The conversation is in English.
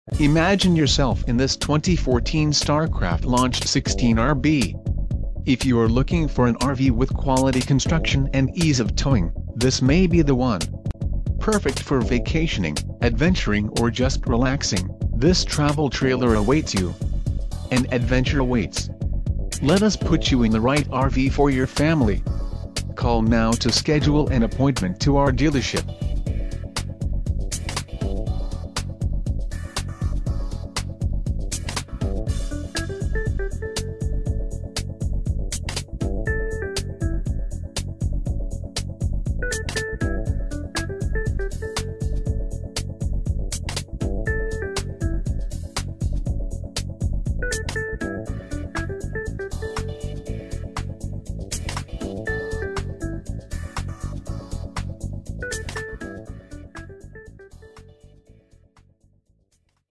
Imagine yourself in this 2014 Starcraft launched 16RB. If you are looking for an RV with quality construction and ease of towing, this may be the one. Perfect for vacationing, adventuring or just relaxing, this travel trailer awaits you. An adventure awaits. Let us put you in the right RV for your family. Call now to schedule an appointment to our dealership.